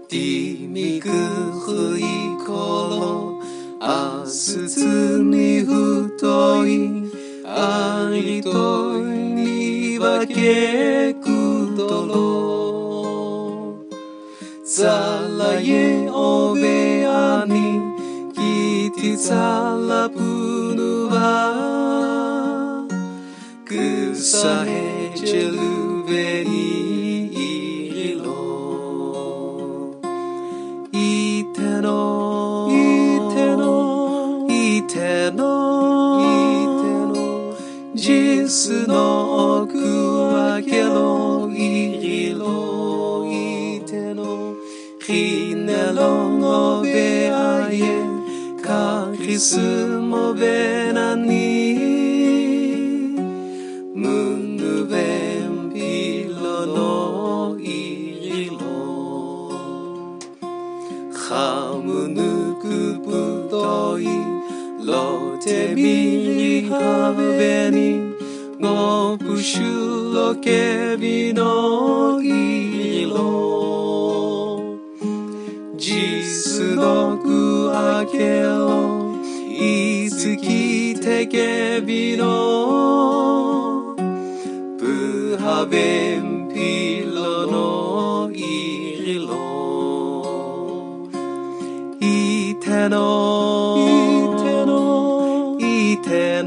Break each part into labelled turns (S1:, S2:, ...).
S1: dieくい頃明日つに太いありとに分けくどろざらえおべあにきてざらぶぬはくさへちぇるべにいりろいてのいてのいてのジスの奥あけろいりろいてのひねろのべあえかきすもべなにむぬべんぴろのいりろはむぬくぶといろてみりはべにごぷしゅろけびのいろじすどくあけろいつきてけびのぶはべんぴろのいろいてのいてのいて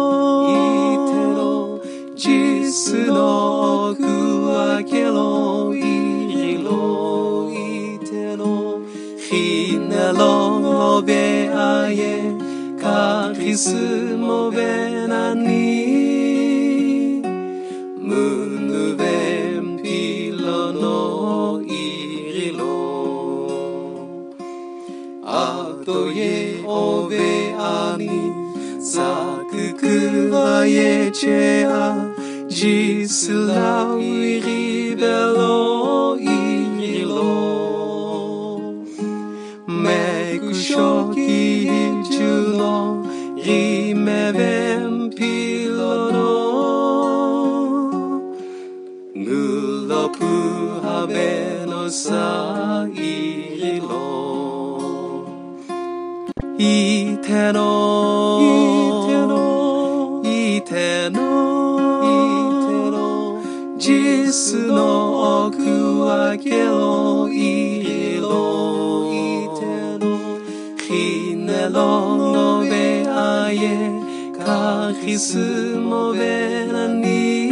S1: のじすの奥あけろいろいてのひねろのべあえかきすもべなにむぬべんぴろのいろあとえおべあにさくくわえちぇあじすらういりべろいりろめくしょきちゅのりめべんぴろのぬろぷはべのさいりろいてのいてのいてのじすの奥あけろいりろいてのひねろのべあえかきすもべなに